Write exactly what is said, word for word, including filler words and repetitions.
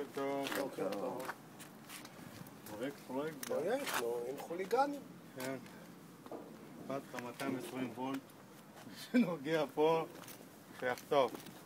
טוב. בוקר טוב. פרויקט, פרויקט. פרויקט, נו, עם חוליגנים. כן. אכפת לך מאתיים ועשרים וולט, שנוגע פה, שיחטוף.